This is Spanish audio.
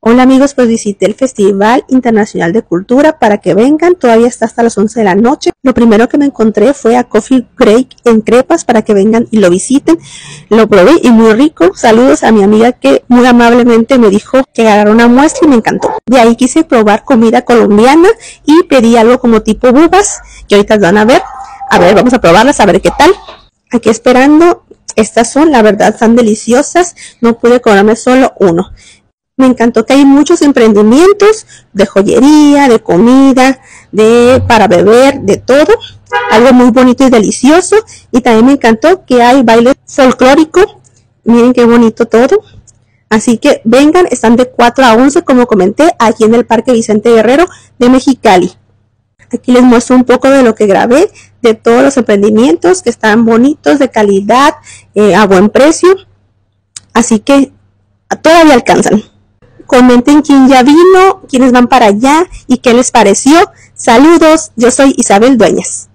Hola amigos, pues visité el Festival Internacional de Cultura para que vengan, todavía está hasta las 11 de la noche. Lo primero que me encontré fue a Coffee Break en Crepas para que vengan y lo visiten. Lo probé y muy rico. Saludos a mi amiga que muy amablemente me dijo que agarrara una muestra y me encantó. De ahí quise probar comida colombiana y pedí algo como tipo bubas, que ahorita van a ver. A ver, vamos a probarlas, a ver qué tal. Aquí esperando, estas son, la verdad, tan deliciosas. No pude comerme solo uno. Me encantó que hay muchos emprendimientos de joyería, de comida, para beber, de todo. Algo muy bonito y delicioso. Y también me encantó que hay baile folclórico. Miren qué bonito todo. Así que vengan, están de 4 a 11, como comenté, aquí en el Parque Vicente Guerrero de Mexicali. Aquí les muestro un poco de lo que grabé, de todos los emprendimientos que están bonitos, de calidad, a buen precio. Así que todavía alcanzan. Comenten quién ya vino, quiénes van para allá y qué les pareció. Saludos, yo soy Isabel Dueñas.